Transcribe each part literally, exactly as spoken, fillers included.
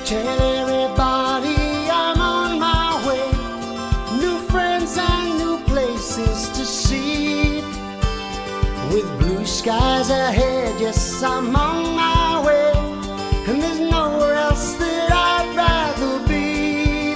Tell everybody I'm on my way. New friends and new places to see. With blue skies ahead, yes, I'm on my way. And there's nowhere else that I'd rather be.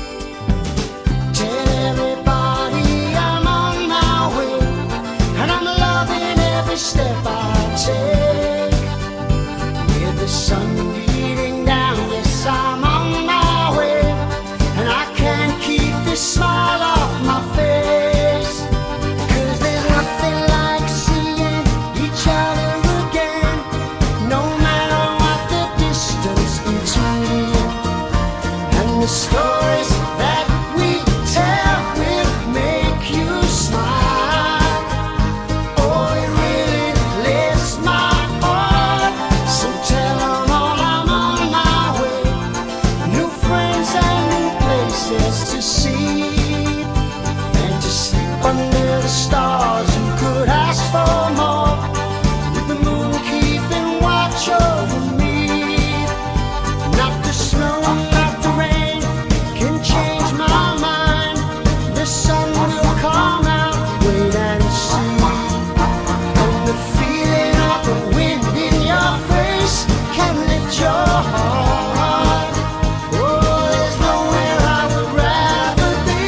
Tell everybody I'm on my way. And I'm loving every step I take. With the sun beating down, yes, I'm on my way. And I can't keep this smile off my face. 'Cause there's nothing like seeing each other again, no matter what the distance between. And the stories that we tell will make you smile. Oh, it really lifts my heart. So tell 'em all I'm on my way. New friends and new places to see. And to sleep under the stars, you could ask for more. With the moon keeping watch over me. Not the snow, not the rain can change my mind. The sun will come out, wait and see. And the feeling of the wind in your face can lift your heart. Oh, there's nowhere I would rather be.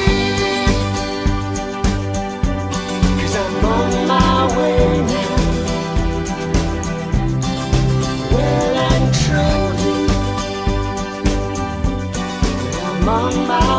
'Cause I'm on my way now, well and truly. I'm on my